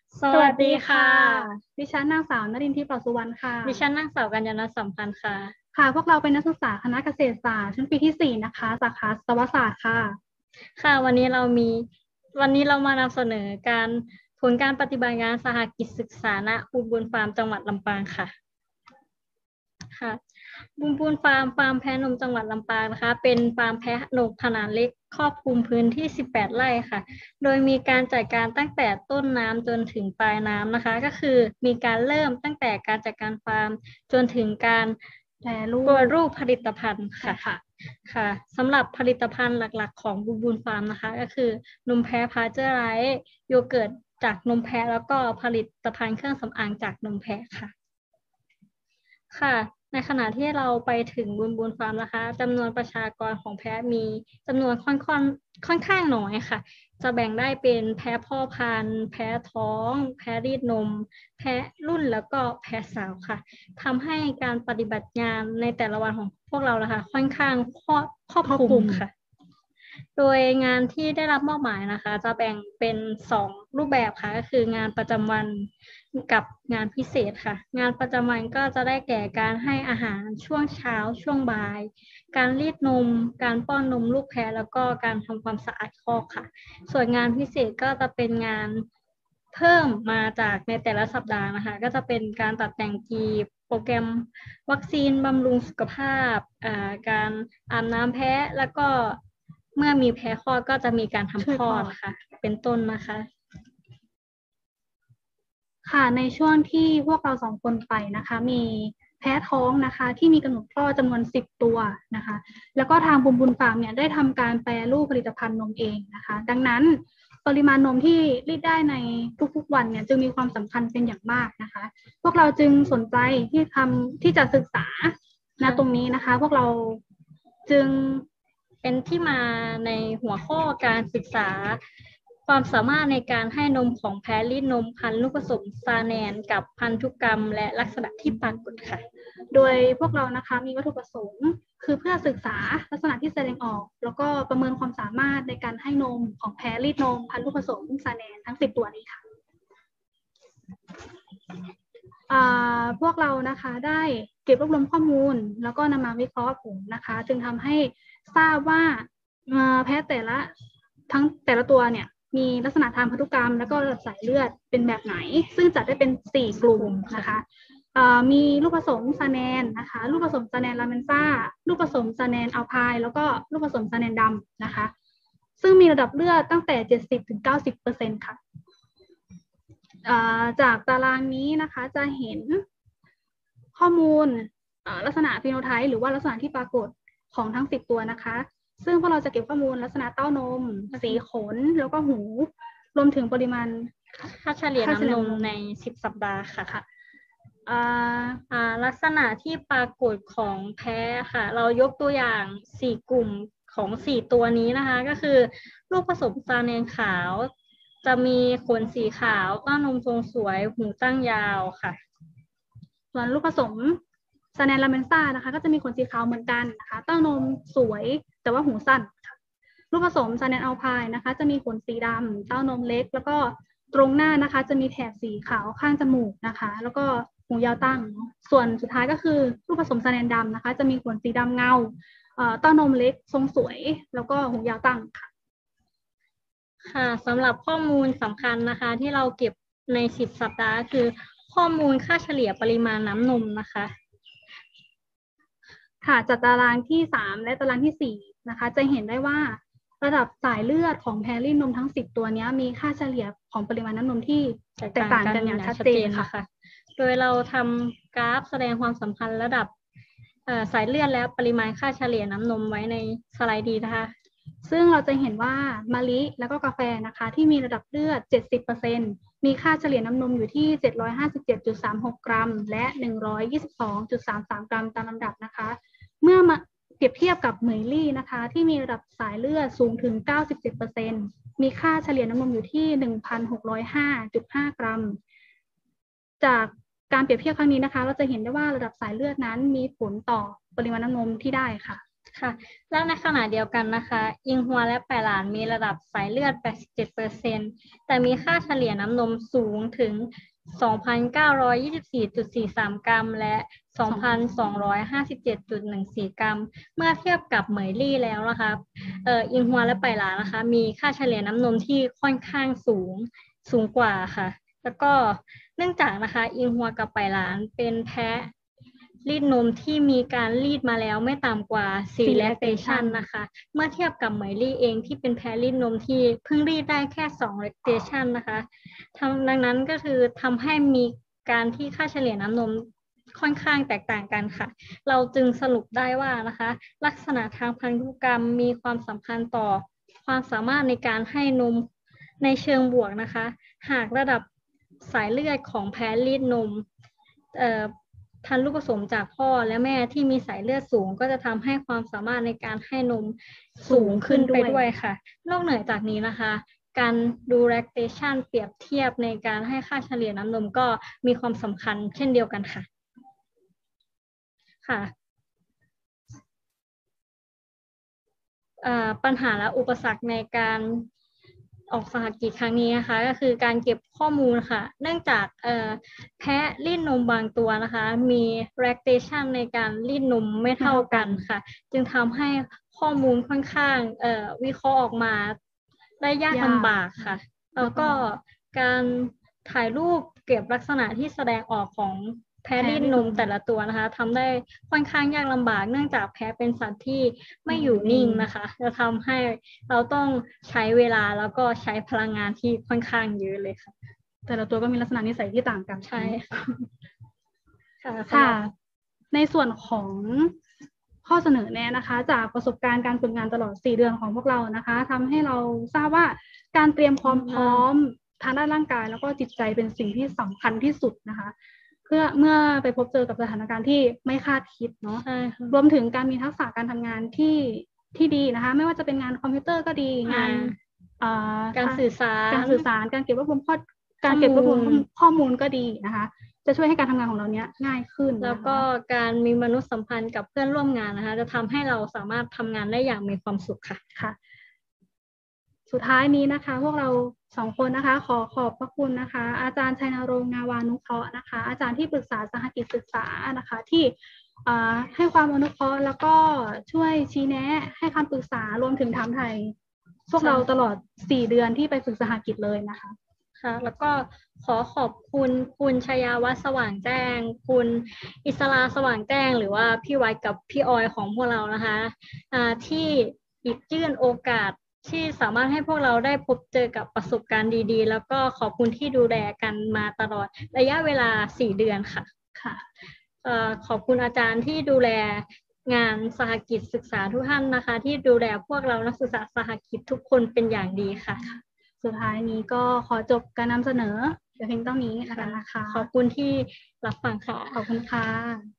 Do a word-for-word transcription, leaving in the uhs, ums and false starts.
สวัสดีค่ะดิฉันนางสาวนรินทร์ทิพย์ เผ่าสุวรรณค่ะดิฉันนางสาวกัญญาณสัมพันธ์ค่ะค่ะ พวกเราเป็นนักศึกษาคณะเกษตรศาสตร์ชั้นปีที่สี่นะคะ สาขาสัตวศาสตร์ค่ะค่ะ วันนี้เรามี วันนี้เรามานำเสนอการผลการปฏิบัติงานสหกิจศึกษาณบูบูนฟาร์มจังหวัดลำปางค่ะ ค่ะบูบูนฟาร์มฟาร์มแพะนมจังหวัดลำปางนะคะ เป็นฟาร์มแพะนมขนาดเล็กครอบคลุมพื้นที่สิบแปดไร่ค่ะ โดยมีการจัดการตั้งแต่ต้นน้ำจนถึงปลายน้ำนะคะ ก็คือมีการเริ่มตั้งแต่การจัดการฟาร์มจนถึงการแปรรูปตัวรูปผลิตภัณฑ์ค่ะค่ะค่ะสำหรับผลิตภัณฑ์หลักๆของบูบูนฟาร์มนะคะ ก็คือนมแพะพาสเจอร์ไรส์โยเกิร์ตจากนมแพะแล้วก็ผลิตภัณฑ์เครื่องสำอางจากนมแพะค่ะ ค่ะ ในขณะที่เราไปถึงบูนบูนฟาร์มนะคะจำนวนประชากรของแพะมีจำนวนค่อนข้างค่อนข้างน้อยค่ะ จะแบ่งได้เป็นแพะพ่อพันธุ์แพะท้อง แพะรีดนม แพะรุ่นแล้วก็แพะสาวค่ะทำให้การปฏิบัติงานในแต่ละวันของพวกเรานะคะค่อนข้างครอบครอบคลุมค่ะ โดยงานที่ได้รับมอบหมายนะคะ จะแบ่งเป็นสองรูปแบบค่ะ ก็คืองานประจำวันกับงานพิเศษค่ะ งานประจำวันก็จะได้แก่การให้อาหารช่วงเช้าช่วงบ่าย การรีดนม การป้อนนมลูกแพะแล้วก็การทำความสะอาดคอกค่ะ ส่วนงานพิเศษก็จะเป็นงานเพิ่มมาจากในแต่ละสัปดาห์นะคะ ก็จะเป็นการตัดแต่งกีบโปรแกรมวัคซีนบำรุงสุขภาพการอาบน้ำแพะแล้วก็เมื่อมีแพะคลอดก็จะมีการทำคลอดค่ะ เป็นต้นนะคะค่ะ ในช่วงที่พวกเราสองคนไปนะคะ มีแพะท้องนะคะ ที่มีกำหนดคลอดจำนวนสิบตัวนะคะ แล้วก็ทางบูมบูนฟาร์มเนี่ยได้ทำการแปรรูปผลิตภัณฑ์นมเองนะคะ ดังนั้นปริมาณนมที่รีดได้ในทุกๆวันเนี่ยจึงมีความสำคัญเป็นอย่างมากนะคะ พวกเราจึงสนใจที่ทำที่จะศึกษาณตรงนี้นะคะ พวกเราจึงเป็นที่มาในหัวข้อการศึกษาความสามารถในการให้นมของแพะรีดนมพันธุ์ลูกผสมซาแนนกับพันธุกรรมและลักษณะที่ปรากฏค่ะโดยพวกเรานะคะมีวัตถุประสงค์คือเพื่อศึกษาลักษณะที่แสดงออกแล้วก็ประเมินความสามารถในการให้นมของแพะรีดนมพันธุ์ลูกผสมซาแนนทั้งสิบตัวนี้ค่ะพวกเรานะคะได้เก็บรวบรวมข้อมูลแล้วก็นำมาวิเคราะห์ผลนะคะจึงทำให้ทราบว่าแพะแต่ละทั้งแต่ละตัวเนี่ยมีลักษณะทางพันธุกรรมแล้วก็ระดับสายเลือดเป็นแบบไหนซึ่งจัดได้เป็นสี่กลุ่มนะคะมีลูกผสมซาแนนนะคะลูกผสมซาแนนลาเมนซ่าลูกผสมซาแนนอัลไพน์แล้วก็ลูกผสมซาแนนดำนะคะซึ่งมีระดับเลือดตั้งแต่ เจ็ดสิบถึงเก้าสิบเปอร์เซ็นต์ ค่ะจากตารางนี้นะคะจะเห็นข้อมูลลักษณะฟีโนไทป์หรือว่าลักษณะที่ปรากฏของทั้งสิบตัวนะคะซึ่งพวกเราจะเก็บข้อมูลลักษณะเต้านมสีขนแล้วก็หูรวมถึงปริมาณค่าเฉลี่ยน้ำนมในสิบสัปดาห์ค่ะลักษณะที่ปรากฏของแพะค่ะเรายกตัวอย่างสี่กลุ่มของสี่ตัวนี้นะคะก็คือลูกผสมซาแนนขาวจะมีขนสีขาวเต้านมทรงสวยหูตั้งยาวค่ะส่วนลูกผสมซาแนนลาเมนซ่านะคะก็จะมีขนสีขาวเหมือนกันนะคะเต้านมสวยแต่ว่าหูสั้นลูกผสมซาแนนอัลไพน์นะคะจะมีขนสีดำเต้านมเล็กแล้วก็ตรงหน้านะคะจะมีแถบสีขาวข้างจมูกนะคะแล้วก็หูยาวตั้งส่วนสุดท้ายก็คือลูกผสมซาแนนดำนะคะจะมีขนสีดำเงาเต้านมเล็กทรงสวยแล้วก็หูยาวตั้งค่ะค่ะสำหรับข้อมูลสำคัญนะคะที่เราเก็บในสิบสัปดาห์คือข้อมูลค่าเฉลี่ยปริมาณน้ำนมนะคะค่ะจากตารางที่สามและตารางที่สี่นะคะจะเห็นได้ว่าระดับสายเลือดของแพะรีดนมทั้งสิบตัวนี้มีค่าเฉลี่ยของปริมาณน้ำนมที่แตกต่างกันอย่างชัดเจนค่ะโดยเราทำกราฟแสดงความสัมพันธ์ระดับสายเลือดและปริมาณค่าเฉลี่ยน้ำนมไว้ในสไลด์ดีนะคะซึ่งเราจะเห็นว่ามะลิแล้วก็กาแฟนะคะที่มีระดับเลือด เจ็ดสิบเปอร์เซ็นต์ มีค่าเฉลี่ยน้ำนมอยู่ที่ เจ็ดร้อยห้าสิบเจ็ดจุดสามหก กรัมและ หนึ่งร้อยยี่สิบสองจุดสามสาม กรัมตามลำดับนะคะเมื่อมาเปรียบเทียบกับเหมยลี่นะคะที่มีระดับสายเลือดสูงถึง เก้าสิบเจ็ดเปอร์เซ็นต์ มีค่าเฉลี่ยน้ำนมอยู่ที่ หนึ่งพันหกร้อยห้าจุดห้า กรัมจากการเปรียบเทียบครั้งนี้นะคะเราจะเห็นได้ว่าระดับสายเลือดนั้นมีผลต่อปริมาณน้ำนมที่ได้ค่ะค่ะและในขณะเดียวกันนะคะอิงฮัวและไปหลานมีระดับสายเลือด แปดสิบเจ็ดเปอร์เซ็นต์ แต่มีค่าเฉลี่ยน้ำนมสูงถึง สองพันเก้าร้อยยี่สิบสี่จุดสี่สาม กรัมและ สองพันสองร้อยห้าสิบเจ็ดจุดหนึ่งสี่ กรัมเมื่อเทียบกับเหมยลี่แล้วนะคะเอ่ออิงฮัวและไปหลานนะคะมีค่าเฉลี่ยน้ำนมที่ค่อนข้างสูงสูงกว่าค่ะแล้วก็เนื่องจากนะคะอิงฮัวกับไปหลานเป็นแพะรีดนมที่มีการรีดมาแล้วไม่ต่ำกว่าสี่แลคเทชันนะคะเมื่อเทียบกับเหมยลี่เองที่เป็นแพะรีดนมที่เพิ่งรีดได้แค่สองแลคเทชันนะคะดังนั้นก็คือทำให้มีการที่ค่าเฉลี่ยน้ำนมค่อนข้างแตกต่างกันค่ะเราจึงสรุปได้ว่านะคะลักษณะทางพันธุกรรมมีความสัมพันธ์ต่อความสามารถในการให้นมในเชิงบวกนะคะหากระดับสายเลือดของแพะรีดนมเอ่อพันธุ์ลูกผสมจากพ่อและแม่ที่มีสายเลือดสูงก็จะทำให้ความสามารถในการให้นมสูงขึ้นไปด้วยค่ะนอกเหนือจากนี้นะคะการดู lactation เปรียบเทียบในการให้ค่าเฉลี่ยน้ำนมก็มีความสำคัญเช่นเดียวกันค่ะค่ะปัญหาและอุปสรรคในการออกสหกิจครั้งนี้นะคะก็คือการเก็บข้อมูลค่ะเนื่องจากแพะรีดนมบางตัวนะคะมี lactation ในการรีดนมไม่เท่ากันค่ะจึงทำให้ข้อมูลค่อนข้างวิเคราะห์ออกมาได้ยากลำบากค่ะแล้วก็การถ่ายรูปเก็บลักษณะที่แสดงออกของแพะรีดนมแต่ละตัวนะคะทำได้ค่อนข้างยากลำบากเนื่องจากแพะเป็นสัตว์ที่ไม่อยู่นิ่งนะคะจะทำให้เราต้องใช้เวลาแล้วก็ใช้พลังงานที่ค่อนข้างเยอะเลยค่ะแต่ละตัวก็มีลักษณะนิสัยที่ต่างกันใช่ค่ะค่ะในส่วนของข้อเสนอแนะนะคะจากประสบการณ์การฝึกงานตลอดสี่เดือนของพวกเรานะคะทำให้เราทราบว่าการเตรียมความพร้อมทางด้านร่างกายแล้วก็จิตใจเป็นสิ่งที่สำคัญที่สุดนะคะเพื่อเมื่อไปพบเจอกับสถานการณ์ที่ไม่คาดคิดเนาะรวมถึงการมีทักษะการทำงานที่ที่ดีนะคะไม่ว่าจะเป็นงานคอมพิวเตอร์ก็ดีงานการสื่อสารการสื่อสารการเก็บรวบรวมข้อการเก็บรวบรวมข้อมูลก็ดีนะคะจะช่วยให้การทำงานของเราเนี้ยง่ายขึ้นแล้วก็การมีมนุษยสัมพันธ์กับเพื่อนร่วมงานนะคะจะทำให้เราสามารถทำงานได้อย่างมีความสุขค่ะค่ะสุดท้ายนี้นะคะพวกเราสองคนนะคะขอขอบพระคุณนะคะอาจารย์ชัยนรงค์ งาวานุเคราะห์นะคะอาจารย์ที่ปรึกษาสหกิจศึกษานะคะที่ให้ความอนุเคราะห์แล้วก็ช่วยชี้แนะให้คำปรึกษารวมถึงถามไทยพวกเราตลอดสี่เดือนที่ไปฝึกสหกิจเลยนะคะค่ะแล้วก็ขอขอบคุณคุณชยาวัฒน์สว่างแจ้งคุณอิสราสว่างแจ้งหรือว่าพี่ไว้กับพี่ออยของพวกเรานะคะที่หยิบยื่นโอกาสที่สามารถให้พวกเราได้พบเจอกับประสบการณ์ดีๆแล้วก็ขอบคุณที่ดูแลกันมาตลอดระยะเวลาสี่เดือนค่ะค่ะขอบคุณอาจารย์ที่ดูแลงานสหกิจศึกษาทุกท่านนะคะที่ดูแลพวกเรานักศึกษาสหกิจทุกคนเป็นอย่างดีค่ะสุดท้ายนี้ก็ขอจบการนำเสนอเพียงเท่านี้นะคะขอบคุณที่รับฟังค่ะขอบคุณค่ะ